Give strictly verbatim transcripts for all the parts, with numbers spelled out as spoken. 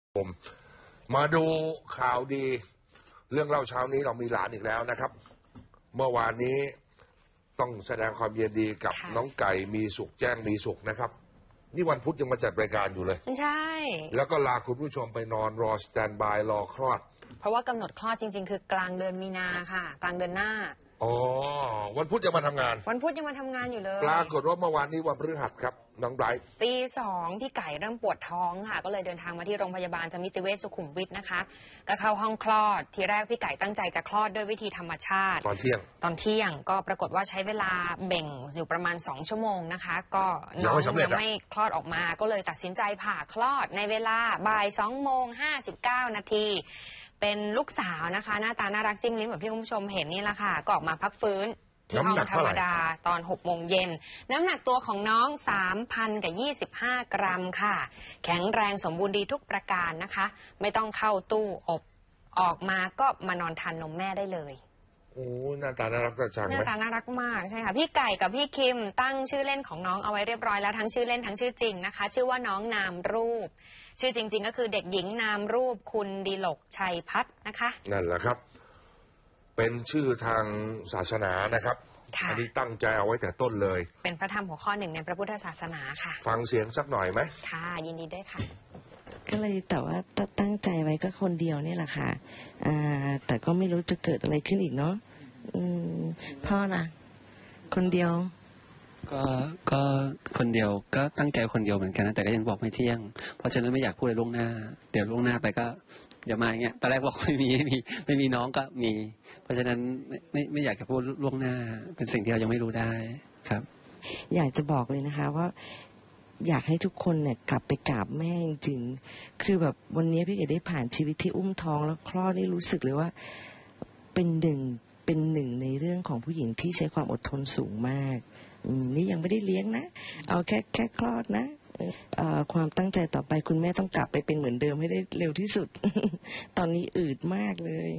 ผมมาดูข่าวดีเรื่องเล่าเช้านี้เรามีหลานอีกแล้วนะครับเมื่อวานนี้ต้องแสดงความยินดีกับน้องไก่มีสุขแจ้งมีสุขนะครับนี่วันพุธยังมาจัดรายการอยู่เลยใช่แล้วก็ลาคุณผู้ชมไปนอนรอสแตนบายรอคลอดเพราะว่ากำหนดคลอดจริงๆคือกลางเดือนมีนาค่ะกลางเดือนหน้าอ๋อวันพุธยังมาทำงานวันพุธยังมาทำงานอยู่เลยปรากฏว่าเมื่อวานนี้วันพฤหัสครับน้องไบรท์ตีสองพี่ไก่เริ่มปวดท้องค่ะก็เลยเดินทางมาที่โรงพยาบาลสมิติเวชสุขุมวิทนะคะก็เข้าห้องคลอดทีแรกพี่ไก่ตั้งใจจะคลอดด้วยวิธีธรรมชาติตอนเที่ยงตอนเที่ยงก็ปรากฏว่าใช้เวลาเบ่งอยู่ประมาณสองชั่วโมงนะคะก็น้องยังไม่คลอดออกมาก็เลยตัดสินใจผ่าคลอดในเวลาบ่ายสองโมงห้าสิบเก้านาทีเป็นลูกสาวนะคะหน้าตาน่ารักจิ้มลิ้มแบบที่คุณผู้ชมเห็นนี่แหละค่ะก็ออกมาพักฟื้นที่ห้องธรรมดาตอนหกโมงเย็นน้ำหนักตัวของน้อง สามพันยี่สิบห้ากรัมค่ะแข็งแรงสมบูรณ์ดีทุกประการนะคะไม่ต้องเข้าตู้อบออกมาก็มานอนทานนมแม่ได้เลยโอ้หน้าตาน่ารักจังหน้าตาน่ารักมากใช่ค่ะพี่ไก่กับพี่คิมตั้งชื่อเล่นของน้องเอาไว้เรียบร้อยแล้วทั้งชื่อเล่นทั้งชื่อจริงนะคะชื่อว่าน้องนามรูปชื่อจริงๆก็คือเด็กหญิงนามรูปคุณดิลกชัยพัฒน์นะคะนั่นแหละครับเป็นชื่อทางศาสนานะครับอันนี้ตั้งใจเอาไว้แต่ต้นเลยเป็นพระธรรมหัวข้อหนึ่งในพระพุทธศาสนาค่ะฟังเสียงสักหน่อยไหมค่ะยินดีด้วยค่ะก็เลยแต่ว่าตั้งใจไว้ก็คนเดียวนี่แหละค่ะอ่าแต่ก็ไม่รู้จะเกิดอะไรขึ้นอีกเนาะอืมพ่อล่ะคนเดียวก็ก็คนเดียวก็ตั้งใจคนเดียวเหมือนกันนะแต่ก็ยังบอกไม่เที่ยงเพราะฉะนั้นไม่อยากพูดอะไรล่วงหน้าเดี๋ยวล่วงหน้าไปก็เดี๋ยวมาอย่างเงี้ยตอนแรกบอกไม่มีไม่มีไม่มีน้องก็มีเพราะฉะนั้นไม่ไม่ไม่อยากจะพูดล่วงหน้าเป็นสิ่งที่เรายังไม่รู้ได้ครับอยากจะบอกเลยนะคะว่าอยากให้ทุกคนเนี่ยกลับไปกราบแม่จริงๆคือแบบวันนี้พี่เก๋ได้ผ่านชีวิตที่อุ้มท้องแล้วคลอดได้รู้สึกเลยว่าเป็นหนึ่งเป็นหนึ่งในเรื่องของผู้หญิงที่ใช้ความอดทนสูงมากนี่ยังไม่ได้เลี้ยงนะเอาแค่แค่คลอดนะความตั้งใจต่อไปคุณแม่ต้องกลับไปเป็นเหมือนเดิมให้ได้เร็วที่สุด ตอนนี้อืดมากเลย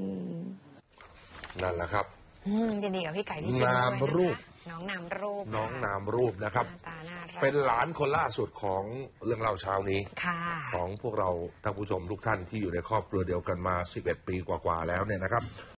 นั่นแหละครับยินดีกับพี่ไก่ที่นามรูปน้องนามรูปน้องนามรูปนะครับเป็นหลานคนล่าสุดของเรื่องเล่าเช้านี้ของพวกเราท่านผู้ชมทุกท่านที่อยู่ในครอบครัวเดียวกันมาสิบเอ็ดปีกว่าๆแล้วเนี่ยนะครับ